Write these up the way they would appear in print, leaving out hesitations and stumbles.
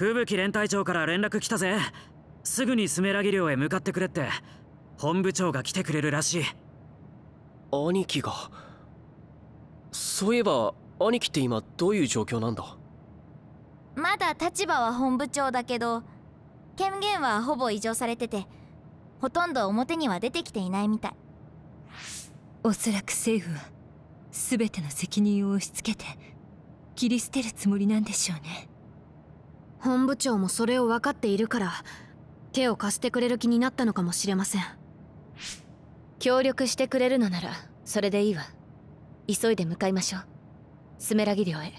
吹雪連隊長から連絡来たぜ。すぐにスメラギ寮へ向かってくれって本部長が来てくれるらしい。 兄貴が。そういえば兄貴って今どういう状況なんだ？ まだ立場は本部長だけど権限はほぼ移譲されてて、ほとんど表には出てきていないみたい。 おそらく政府は全ての責任を押し付けて切り捨てるつもりなんでしょうね。 本部長もそれを分かっているから手を貸してくれる気になったのかもしれません。 協力してくれるのならそれでいいわ。急いで向かいましょう、スメラギ寮へ。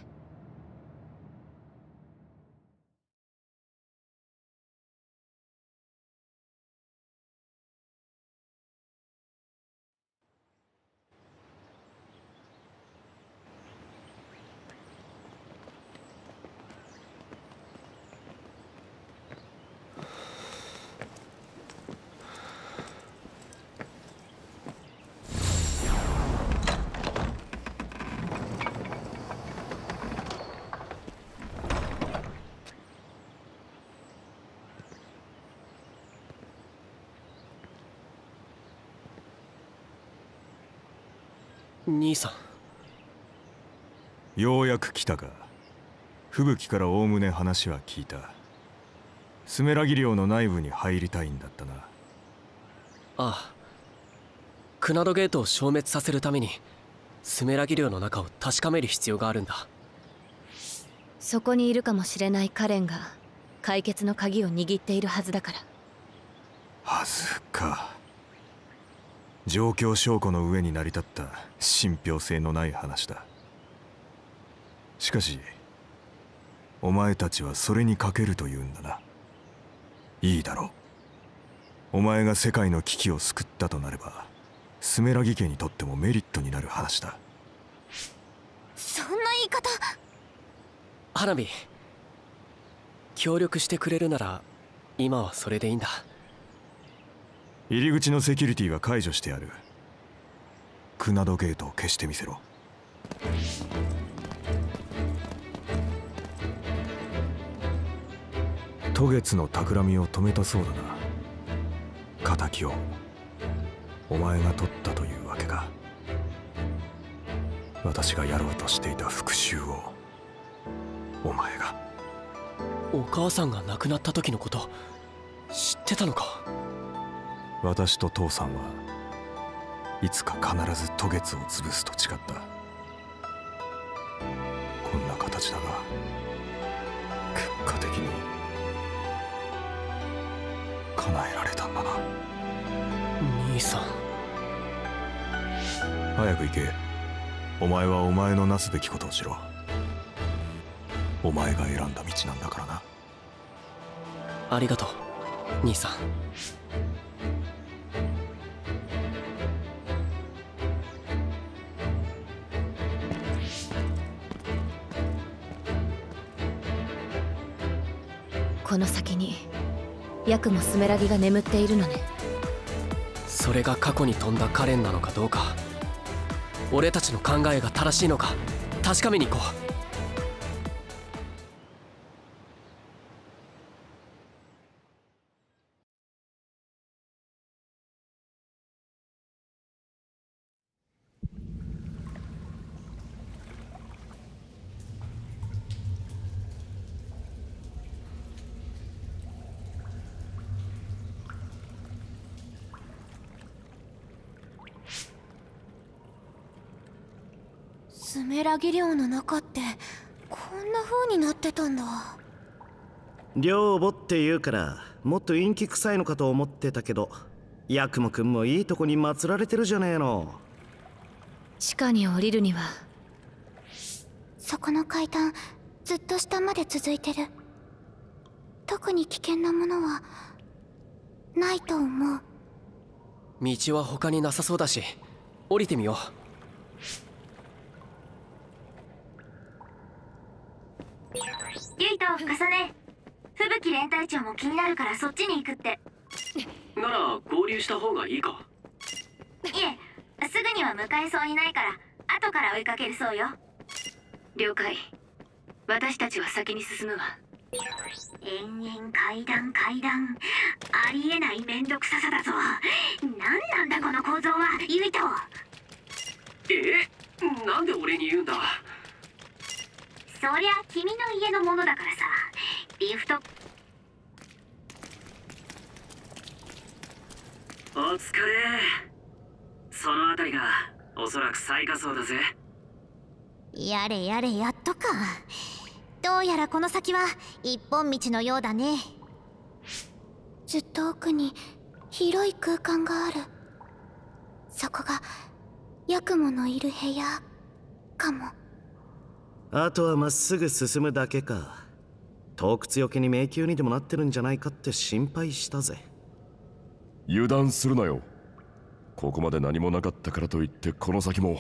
兄さん、ようやく来たか。吹雪からおおむね話は聞いた。スメラギ寮の内部に入りたいんだったな。 ああ、クナドゲートを消滅させるためにスメラギ寮の中を確かめる必要があるんだ。 そこにいるかもしれないカレンが解決の鍵を握っているはずだから。 はずか。状況証拠の上に成り立った信憑性のない話だ。しかしお前たちはそれにかけるというんだな。いいだろう。お前が世界の危機を救ったとなればスメラギ家にとってもメリットになる話だ。 そんな言い方。 花火、協力してくれるなら今はそれでいいんだ。 入り口のセキュリティは解除してやる。クナドゲートを消してみせろ。渡月の企みを止めたそうだな。仇をお前が取ったというわけか。私がやろうとしていた復讐をお前が。 お母さんが亡くなった時のこと知ってたのか？ 私と父さんはいつか必ず渡月を潰すと誓った。こんな形だが結果的に叶えられたんだな。 兄さん、 早く行け。お前はお前のなすべきことをしろ。お前が選んだ道なんだからな。 ありがとう兄さん。 この先にヤクもスメラギが眠っているのね。 それが過去に飛んだカレンなのかどうか、俺たちの考えが正しいのか確かめに行こう。 スメラギ寮の中ってこんな風になってたんだ。 寮母って言うからもっと陰気臭いのかと思ってたけど、ヤクモくんもいいとこに祀られてるじゃねえの。 地下に降りるには。 そこの階段ずっと下まで続いてる。特に危険なものはないと思う。 道は他になさそうだし降りてみよう。 ユイと重ね、吹雪連隊長も気になるからそっちに行くって。 なら合流した方がいいか？ いえ、すぐには向かえそうにないから後から追いかけるそうよ。 了解。私たちは先に進むわ。 延々階段階段、ありえないめんどくささだぞ。なんなんだこの構造は、ユイト。 なんで俺に言うんだ。 そりゃ君の家のものだからさ。リフト。 お疲れ。そのあたりがおそらく最下層だぜ。 やれやれ、やっとか。どうやらこの先は一本道のようだね。ずっと奥に広い空間がある。そこがヤクモのいる部屋かも。 あとはまっすぐ進むだけか。洞窟よけに迷宮にでもなってるんじゃないかって心配したぜ。 油断するなよ。ここまで何もなかったからといってこの先も。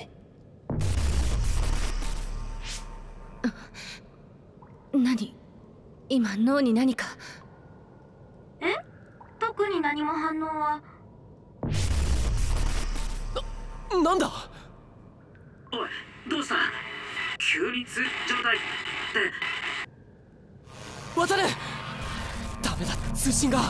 何？今脳に何か。 特に何も反応は。 なんだ。 おい、どうした？急に通状態って。 渡れ。ダメだ、通信が。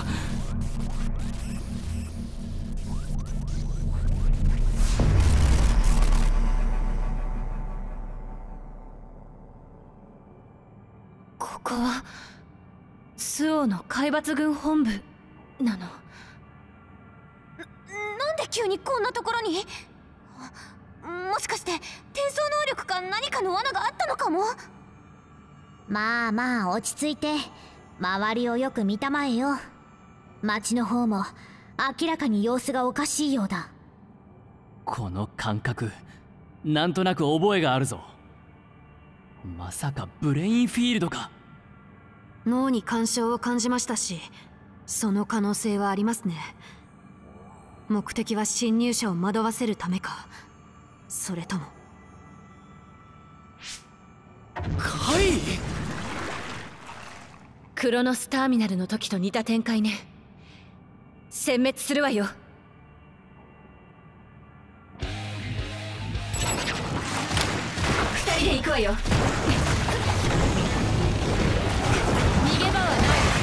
ここは周防の海抜軍本部なの。 なんで急にこんなところに？もしかして転送能力か何かの罠があったのかも。まあまあ落ち着いて周りをよく見たまえよ。町の方も明らかに様子がおかしいようだ。 この感覚、なんとなく覚えがあるぞ。まさかブレインフィールドか。 脳に干渉を感じましたし、その可能性はありますね。目的は侵入者を惑わせるためか、それとも。 はい。 クロノスターミナルの時と似た展開ね。殲滅するわよ。2人で行くわよ。逃げ場はない。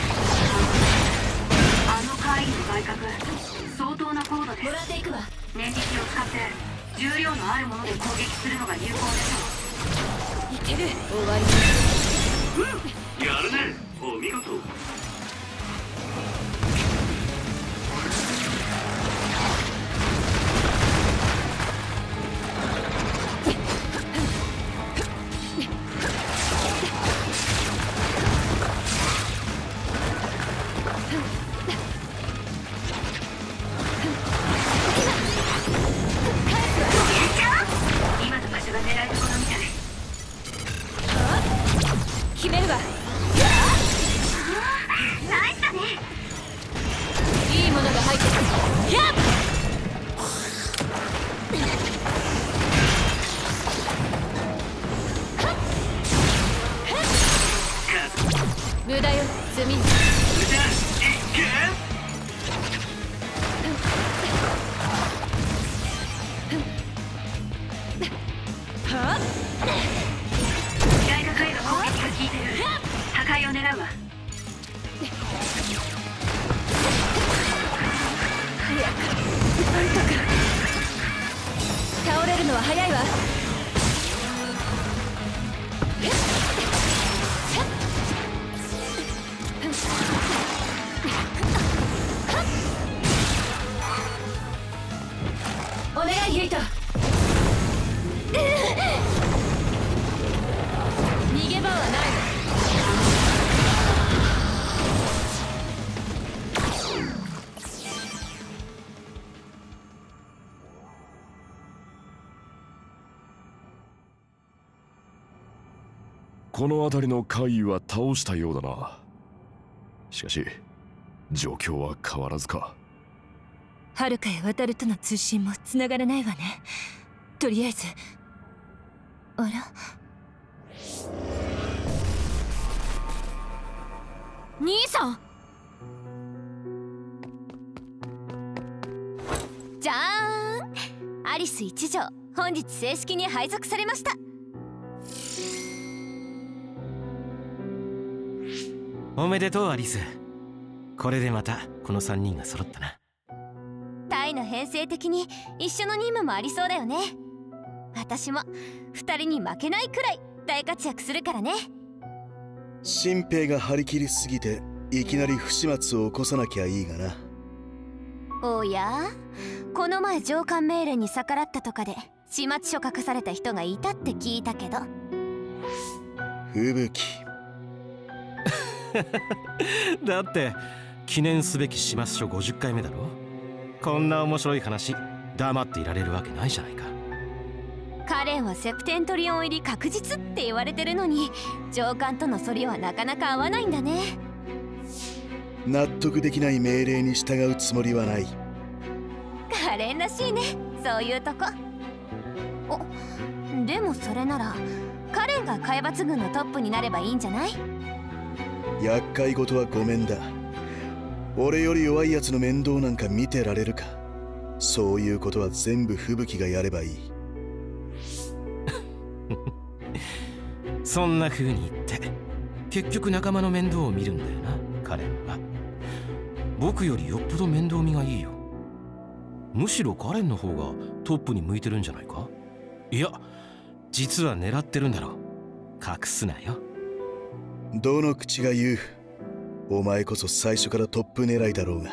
あの怪異の外角、相当な高度です。 もらっていくわ。 念力を使って重量のあるもので攻撃するのが有効でしょう。 いける。終わり。 やるね、お見事。 今の場所が狙い所みたい。 決めるわ。 ナイスだね。 いいものが入ってくる。やっ無駄よ、積み。 外角への攻撃が効いてる。破壊を狙うわ。 早くなんとか。倒れるのは早いわ。お願いユイト。逃げ場はないの。 この辺りの怪異は倒したようだな。しかし状況は変わらずか。 遥かへ渡るとの通信も繋がらないわね。とりあえず。あら、 兄さん。 じゃーん、アリス一条、本日正式に配属されました。 おめでとうアリス。これでまたこの3人が揃ったな。 タイの編成的に一緒の任務もありそうだよね。私も2人に負けないくらい大活躍するからね。 新兵が張り切りすぎていきなり不始末を起こさなきゃいいがな。 おや、この前上官命令に逆らったとかで始末書書かされた人がいたって聞いたけど。 吹雪だって記念すべき始末書50回目だろ。こんな面白い話黙っていられるわけないじゃないか。 カレンはセプテントリオン入り確実って言われてるのに、上官との反りはなかなか合わないんだね。 納得できない命令に従うつもりはない。 カレンらしいね、そういうとこ。お、でもそれならカレンが海抜軍のトップになればいいんじゃない？ 厄介事はごめんだ。俺より弱いやつの面倒なんか見てられるか。そういうことは全部吹雪がやればいい。 そんな風に言って結局仲間の面倒を見るんだよな、カレンは。僕よりよっぽど面倒見がいいよ。むしろカレンの方がトップに向いてるんじゃないか。いや、実は狙ってるんだろ。隠すなよ。 どの口が言う。お前こそ最初からトップ狙いだろうが。 も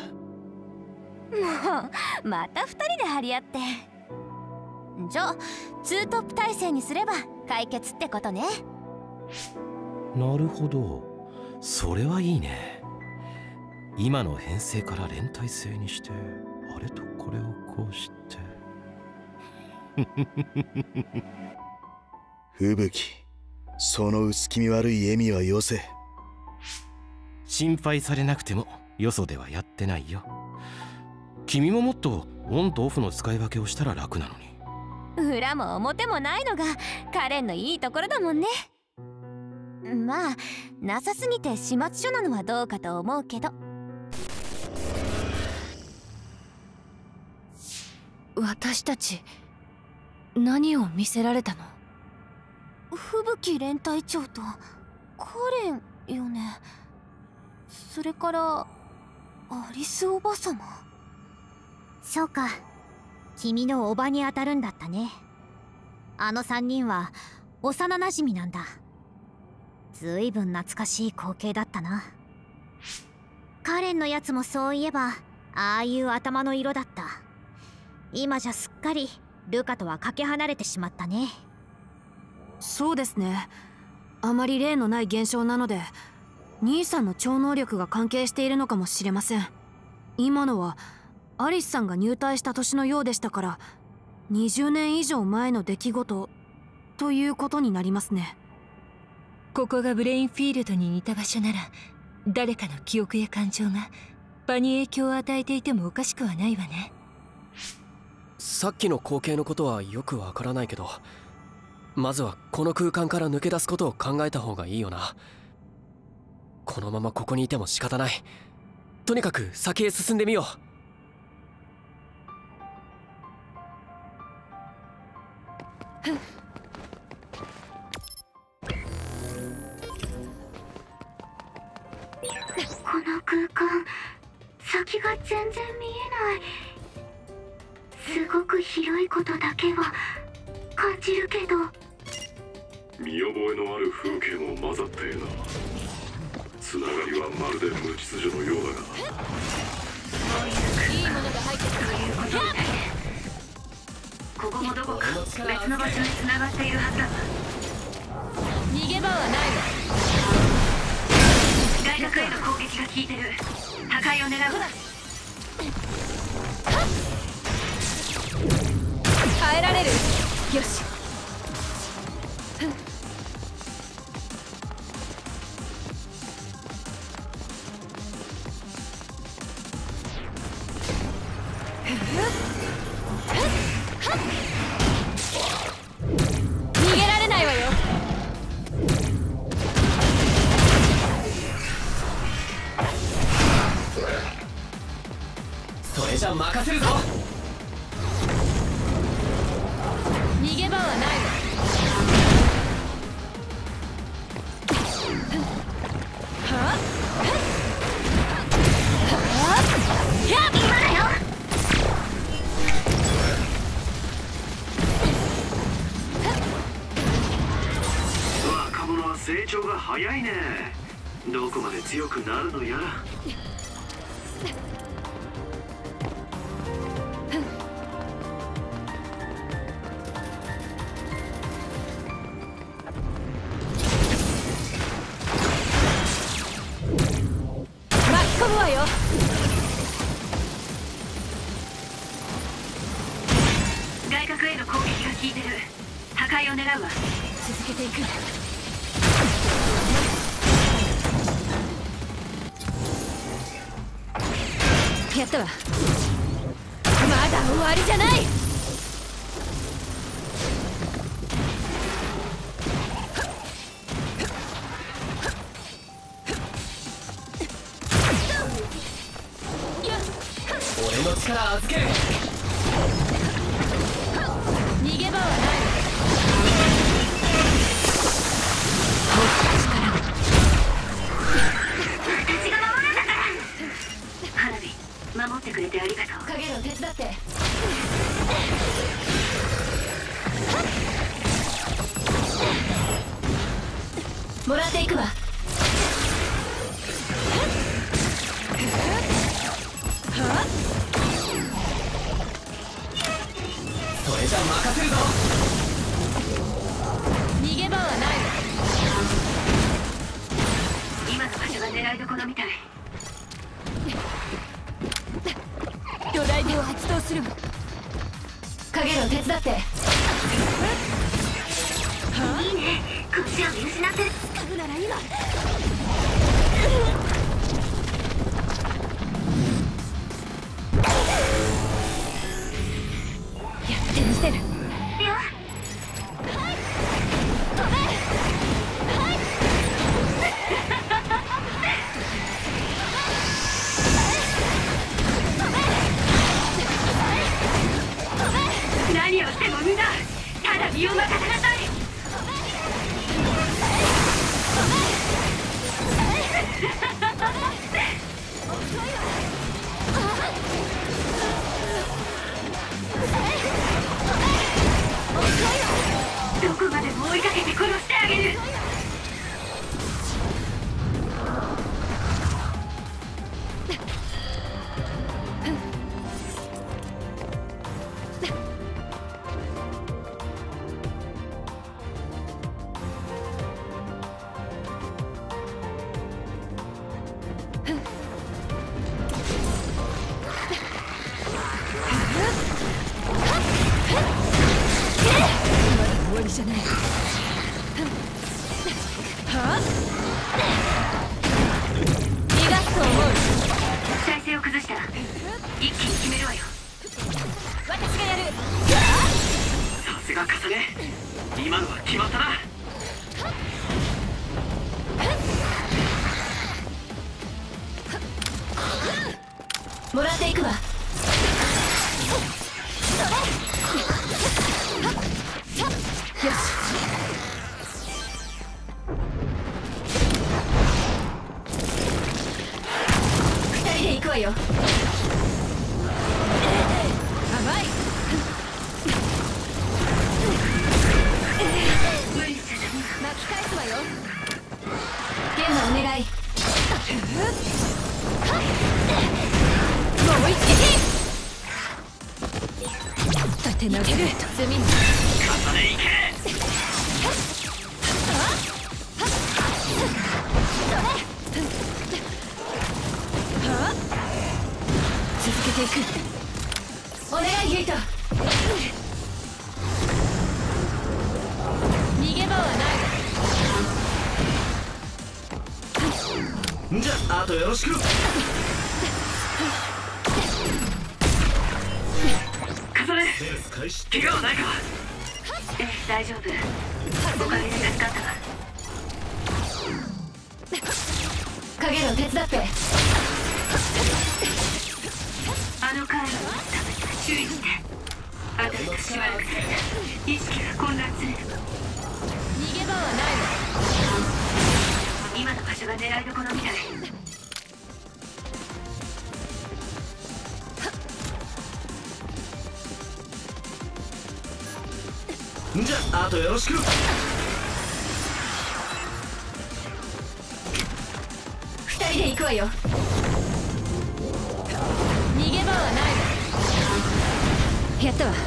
うまた2人で張り合って。じゃあ2トップ体制にすれば解決ってことね。 なるほど、それはいいね。今の編成から連帯制にして、あれとこれをこうして吹雪、その薄気味悪い笑みはよせ。 心配されなくてもよそではやってないよ。君ももっとオンとオフの使い分けをしたら楽なのに。 裏も表もないのがカレンのいいところだもんね。まあなさすぎて始末書なのはどうかと思うけど。 私たち何を見せられたの？ 吹雪連隊長とカレンよね。それからアリスおばさま。そうか、君のおばに当たるんだったね。あの3人は幼なじみなんだ。ずいぶん懐かしい光景だったな。カレンのやつもそういえばああいう頭の色だった。今じゃすっかりルカとはかけ離れてしまったね。 そうですね。あまり例のない現象なので兄さんの超能力が関係しているのかもしれません。今のはアリスさんが入隊した年のようでしたから、20年以上前の出来事ということになりますね。 ここがブレインフィールドに似た場所なら、誰かの記憶や感情が場に影響を与えていてもおかしくはないわね。 さっきの光景のことはよくわからないけど、まずはこの空間から抜け出すことを考えた方がいいよな。このままここにいても仕方ない。とにかく先へ進んでみよう。 この空間、先が全然見えない。すごく広いことだけは感じるけど、 見覚えのある風景も混ざってえな。つながりはまるで無秩序のようだが、 いいものが入ってくるということみたいで、ここもどこか別の場所につながっているはずだ。 逃げ場はないわ。 大学への攻撃が効いてる。破壊を狙うわ。 耐えられる。よし。逃げられないわよ。 それじゃ任せるぞ。 逃げ場は成長が早いね。どこまで強くなるのやら。 巻き込むわよ。 外角への攻撃が効いてる。破壊を狙うわ。 続けていく。やったわ。まだ終わりじゃない。 俺の力預ける。 逃げ場はない。 私が守るんだから。花火守ってくれてありがとう。 影の手伝って。もらっていくわ。 それじゃ任せるぞ。 逃げ場はない。 今の場所が狙いどころみたい。 巨大手を発動するわ。影の手伝って。 いいね。こっちを見失ってる。 使うなら今。やってみせる。 何をしても無駄。ただ身を任せなさい。どこまでも追いかけて殺してあげる。 終わりじゃない。逃がすと思う。 体勢を崩したら一気に決めるわよ。 私がやる。 さすが重ね。今のは決まったな。 もらっていくわ。よし。二人で行くわよ。甘い。巻き返すわよ。ゲンマお願い。もう一撃。立て投げる。積み重ねいけ。続けていく。お願いユイト。逃げ場はない。 じゃああとよろしく。重ね。怪我はないか。 大丈夫。おかげで助かったわ。 影の手伝って。 あのカードをためには注意して。私としばらくすると意識が混乱する。 逃げ場はない。 今の場所が狙いどころみたい。 じゃああとよろしく。 で行くわよ。逃げ場はないわ。やったわ。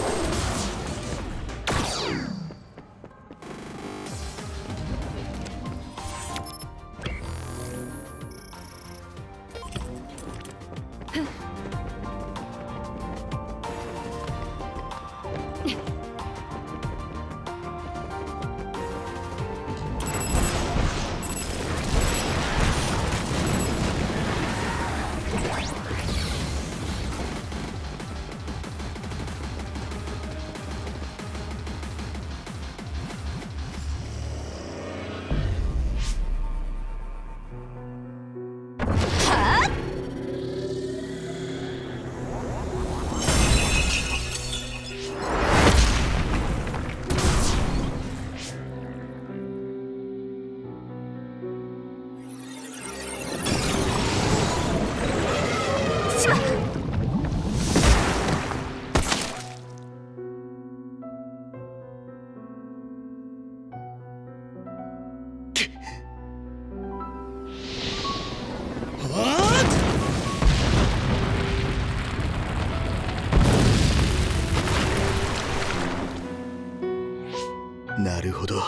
なるほど。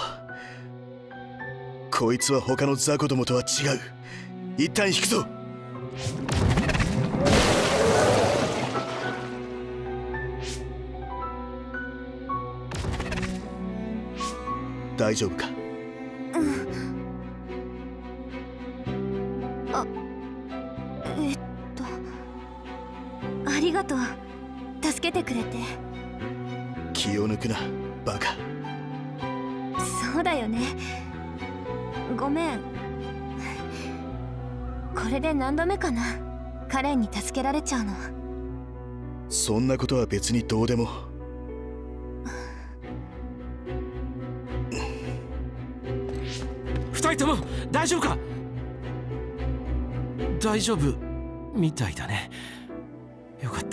こいつは他の雑魚どもとは違う。一旦引くぞ。大丈夫か？ ありがとう。助けてくれて。 気を抜くな、バカ。 そうだよね。ごめん。これで何度目かな、カレンに助けられちゃうの。 そんなことは別にどうでも。 二人とも大丈夫か？大丈夫みたいだね。よかった。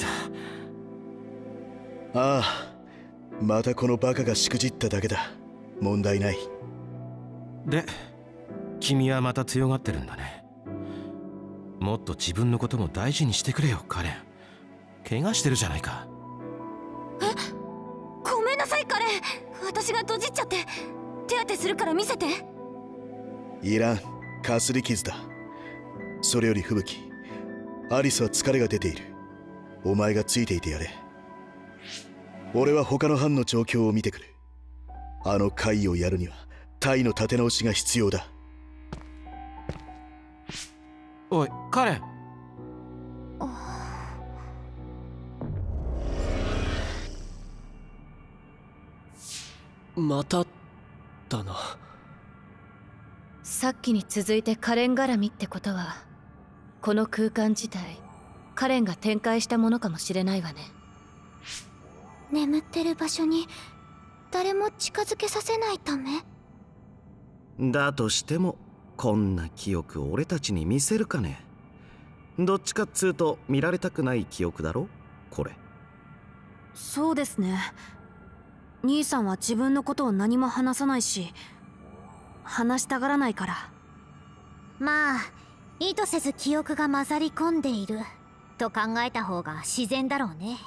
ああ、またこのバカがしくじっただけだ。問題ない。 で、君はまた強がってるんだね。もっと自分のことも大事にしてくれよ、カレン。怪我してるじゃないか。 ごめんなさい、カレン。私がドジっちゃって。手当てするから見せて。 いらん、かすり傷だ。それより吹雪、アリスは疲れが出ている。お前がついていてやれ。俺は他の班の状況を見てくる。あの会をやるには隊の立て直しが必要だ。 おい、カレン。 まただな。 さっきに続いてカレン絡みってことは、この空間自体カレンが展開したものかもしれないわね。 眠ってる場所に誰も近づけさせないため？ だとしてもこんな記憶を俺たちに見せるかね。どっちかっつうと見られたくない記憶だろこれ。 そうですね。兄さんは自分のことを何も話さないし、話したがらないから。 まあ意図せず記憶が混ざり込んでいると考えた方が自然だろうね。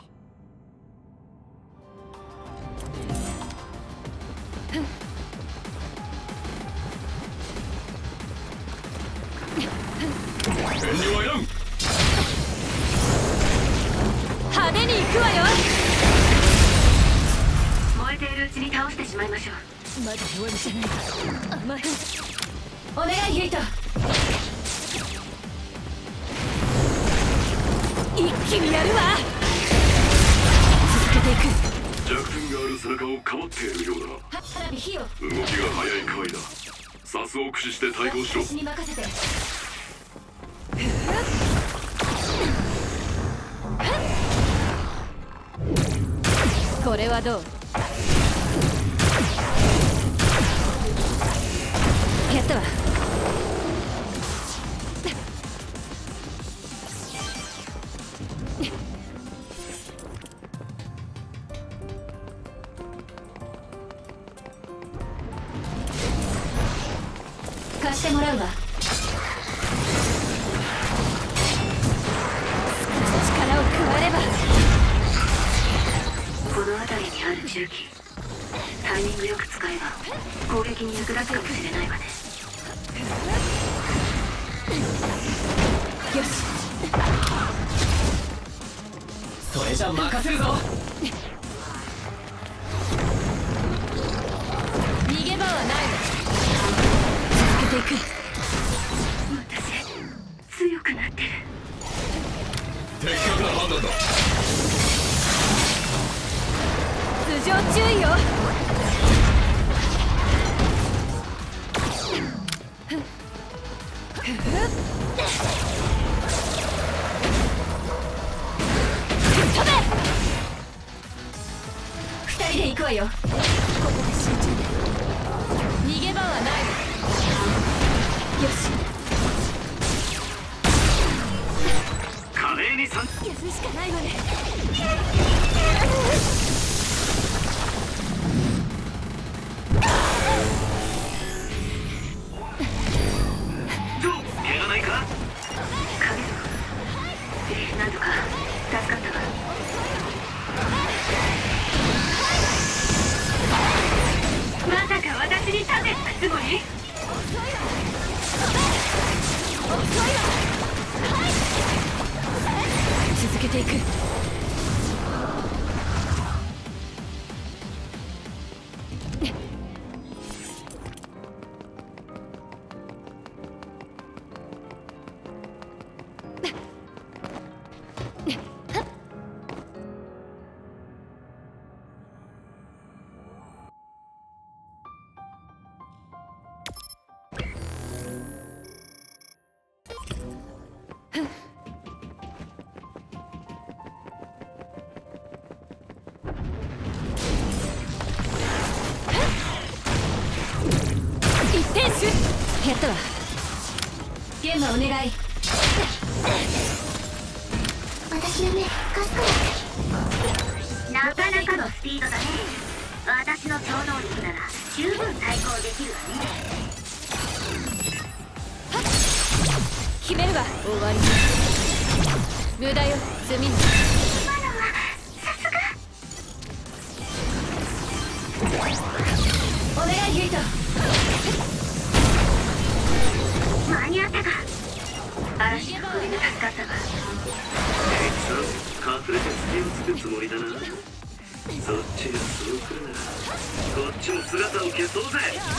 遠慮はいらん。 派手に行くわよ。 燃えているうちに倒してしまいましょう。 まだ終わりじゃない。甘い。お願い、ユイト。一気にやるわ。続けていく。 弱点がある背中をかばっているようだな。 花火火を。 動きが速いカイだ。サスを駆使して対抗しろ。 私に任せて。これはどう？やったわ。貸してもらうわ。 辺りにある重機、タイミングよく使えば攻撃に役立つかもしれないわね。 よし、それじゃ任せるぞ。 逃げ場はないの。続けていく。 私強くなってる。 的確な判断だ。 頭上注意よ。飛べ。二人で行くわよ。ここで集中で。逃げ場はないの。よし、 華麗に参やるしかないわね。 どう怪我ないか。 なんとか助かったわ。まさか私に盾つくつもり？ 続けていく。やったわ。ゲンマお願い。 私の目かすかなかなかのスピードだね。私の超能力なら十分対抗できるわね。 決めるわ。終わり。無駄よ、積み。 今のはさすが。 お願い、ユイト。 間に合ったか。嵐の首で助かったわ。 隠れて隙をつくつもりだな。そっちがそう来るならこっちも姿を消そうぜ。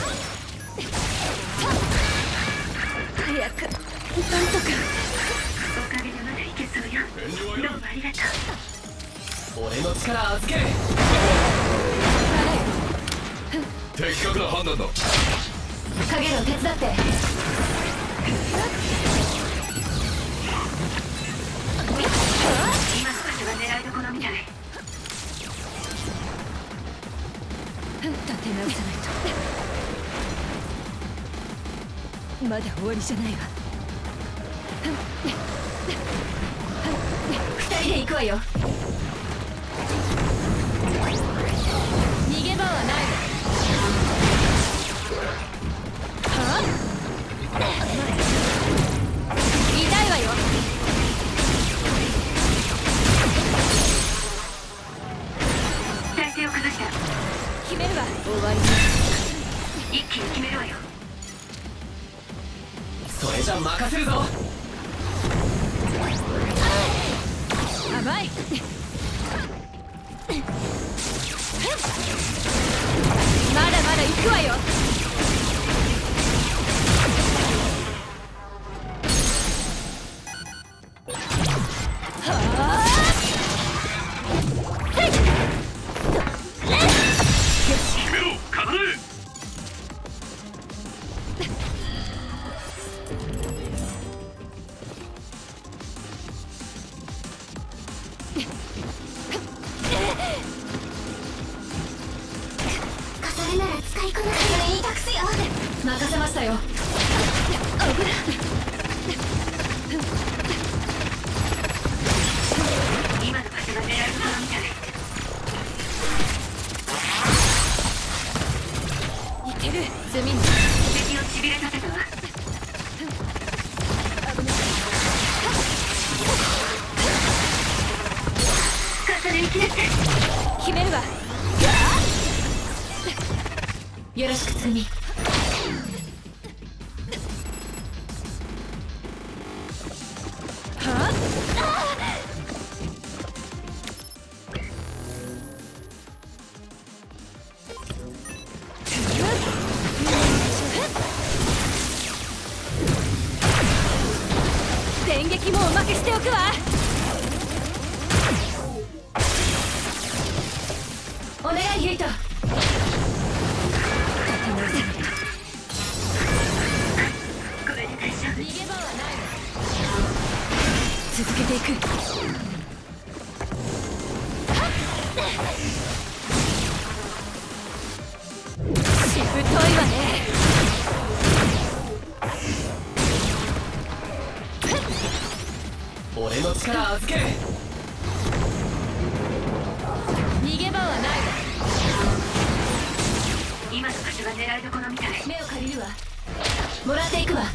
早く、なんとか。 おかげでまだいけそうよ。どうもありがとう。俺の力預ける。 的確な判断だ。 影の手伝って。 今の場所が狙いどころみたい。 立て直さないと。まだ終わりじゃないわ。二人で行くわよ。逃げ場はないの。はあ？痛いわよ。 体勢を崩した。 決めるわ。終わり。 一気に決めるわよ。 それじゃ任せるぞ。 甘い。まだまだ行くわよ。任せましたよ。 今の場所が狙いどころみたい。 いける。積みに敵をしびれさせたわ。重ね行きだって。 決めるわ。よろしくつぐみ。電撃もおまけしておくわ。お願いユイト。続けていく。しぶといわね。 俺の力預ける。 逃げ場はないわ。 今の場所が狙いどころみたい。 目を借りるわ。もらっていくわ。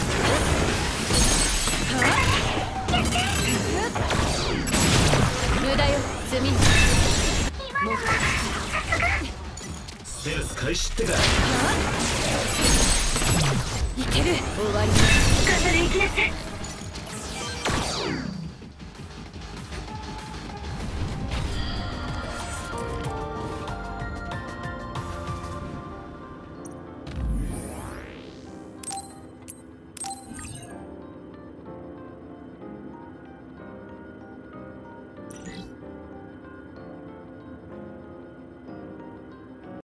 無駄よ、積み。 ステルス開始ってか。 いける。終わり。 ガサで行きなさい。